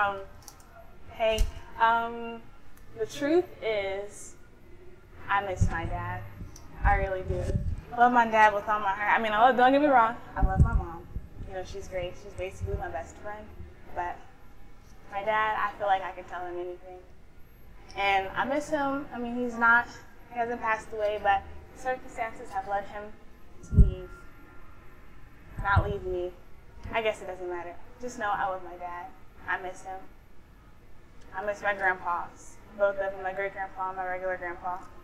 Hey, the truth is, I miss my dad. I really do. I love my dad with all my heart. I mean, don't get me wrong, I love my mom. You know, she's great. She's basically my best friend. But my dad, I feel like I can tell him anything. And I miss him. I mean, he hasn't passed away, but circumstances have led him to leave. Not leave me. I guess it doesn't matter. Just know I love my dad. I miss him. I miss my grandpas. Both of them, my great grandpa and my regular grandpa.